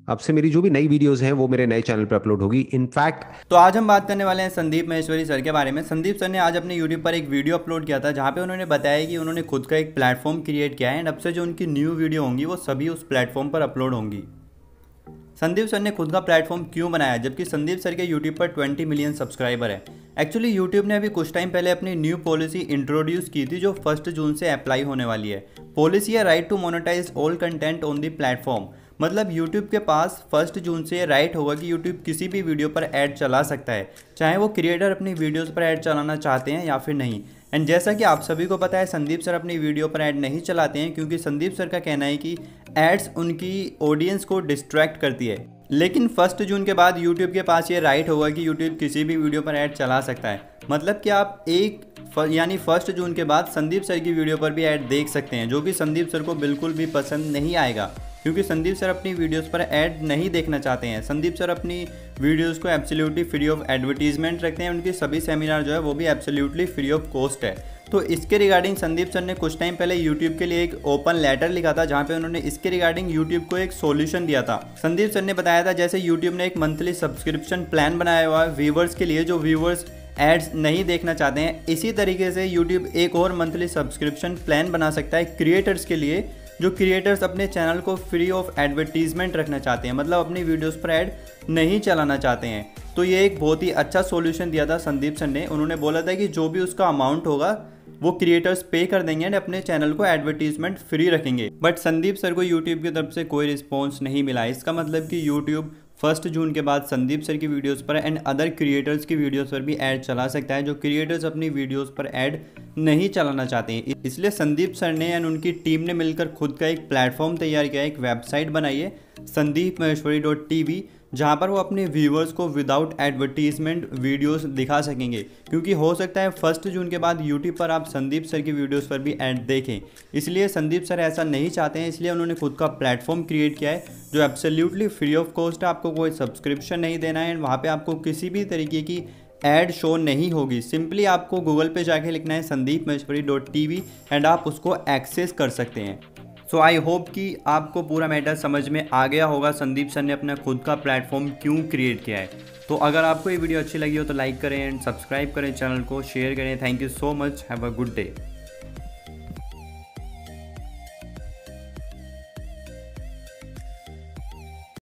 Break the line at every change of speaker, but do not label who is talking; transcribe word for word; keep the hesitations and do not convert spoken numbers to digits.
अब से मेरी जो भी नई वीडियोस हैं वो मेरे नए चैनल पर अपलोड होगी। इनफैक्ट
तो आज हम बात करने वाले हैं संदीप महेश्वरी सर के बारे में। संदीप सर ने आज अपने यूट्यूब पर एक वीडियो अपलोड किया था जहाँ पे उन्होंने बताया कि उन्होंने खुद का एक प्लेटफॉर्म क्रिएट किया है एंड अब से जो उनकी न्यू वीडियो होंगी वो सभी उस प्लेटफॉर्म पर अपलोड होंगी। संदीप सर ने खुद का प्लेटफॉर्म क्यों बनाया जबकि संदीप सर के यूट्यूब पर ट्वेंटी मिलियन सब्सक्राइबर है? एक्चुअली यूट्यूब ने अभी कुछ टाइम पहले अपनी न्यू पॉलिसी इंट्रोड्यूस की थी जो फर्स्ट जून से अप्लाई होने वाली है। पॉलिसी है right to monetize all content on the platform. मतलब यूट्यूब के पास फर्स्ट जून से राइट होगा कि यूट्यूब किसी भी वीडियो पर ऐड चला सकता है, चाहे वो क्रिएटर अपनी वीडियोस पर ऐड चलाना चाहते हैं या फिर नहीं। एंड जैसा कि आप सभी को पता है संदीप सर अपनी वीडियो पर ऐड नहीं चलाते हैं क्योंकि संदीप सर का कहना है कि एड्स उनकी ऑडियंस को डिस्ट्रैक्ट करती है। लेकिन फर्स्ट जून के बाद यूट्यूब के पास ये राइट होगा कि यूट्यूब किसी भी वीडियो पर ऐड चला सकता है। मतलब कि आप एक यानी फर्स्ट जून के बाद संदीप सर की वीडियो पर भी ऐड देख सकते हैं, जो कि संदीप सर को बिल्कुल भी पसंद नहीं आएगा क्योंकि संदीप सर अपनी वीडियोस पर ऐड नहीं देखना चाहते हैं। संदीप सर अपनी वीडियोस को एब्सोल्युटली फ्री ऑफ एडवर्टीजमेंट रखते हैं। उनके सभी सेमिनार जो है वो भी एब्सोल्युटली फ्री ऑफ कॉस्ट है। तो इसके रिगार्डिंग संदीप सर ने कुछ टाइम पहले यूट्यूब के लिए एक ओपन लेटर लिखा था जहाँ पे उन्होंने इसके रिगार्डिंग यूट्यूब को एक सॉल्यूशन दिया था। संदीप सर ने बताया था जैसे यूट्यूब ने एक मंथली सब्सक्रिप्शन प्लान बनाया हुआ है व्यूवर्स के लिए जो व्यूवर्स एड्स नहीं देखना चाहते हैं, इसी तरीके से यूट्यूब एक और मंथली सब्सक्रिप्शन प्लान बना सकता है क्रिएटर्स के लिए जो क्रिएटर्स अपने चैनल को फ्री ऑफ एडवर्टीजमेंट रखना चाहते हैं, मतलब अपनी वीडियोस पर ऐड नहीं चलाना चाहते हैं। तो ये एक बहुत ही अच्छा सॉल्यूशन दिया था संदीप सर ने। उन्होंने बोला था कि जो भी उसका अमाउंट होगा वो क्रिएटर्स पे कर देंगे एंड अपने चैनल को एडवर्टीजमेंट फ्री रखेंगे। बट संदीप सर को यूट्यूब की तरफ से कोई रिस्पॉन्स नहीं मिला। इसका मतलब कि यूट्यूब फर्स्ट जून के बाद संदीप सर की वीडियोस पर एंड अदर क्रिएटर्स की वीडियोस पर भी ऐड चला सकता है जो क्रिएटर्स अपनी वीडियोस पर ऐड नहीं चलाना चाहते हैं। इसलिए संदीप सर ने एंड उनकी टीम ने मिलकर खुद का एक प्लेटफॉर्म तैयार किया, एक वेबसाइट बनाई है Sandeep Maheshwari dot T V, जहाँ पर वो अपने व्यूअर्स को विदाउट एडवर्टीजमेंट वीडियोस दिखा सकेंगे। क्योंकि हो सकता है फर्स्ट जून के बाद यूट्यूब पर आप संदीप सर की वीडियोस पर भी ऐड देखें, इसलिए संदीप सर ऐसा नहीं चाहते हैं। इसलिए उन्होंने खुद का प्लेटफॉर्म क्रिएट किया है जो एब्सोल्युटली फ्री ऑफ कॉस्ट है। आपको कोई सब्सक्रिप्शन नहीं देना है एंड वहाँ पर आपको किसी भी तरीके की ऐड शो नहीं होगी। सिंपली आपको गूगल पे जाके लिखना है Sandeep Maheshwari dot T V and आप उसको एक्सेस कर सकते हैं। सो आई होप कि आपको पूरा मैटर समझ में आ गया होगा संदीप सर ने अपना खुद का प्लेटफॉर्म क्यों क्रिएट किया है। तो अगर आपको ये वीडियो अच्छी लगी हो तो लाइक करें एंड सब्सक्राइब करें चैनल को, शेयर करें। Thank you so much, have a good day.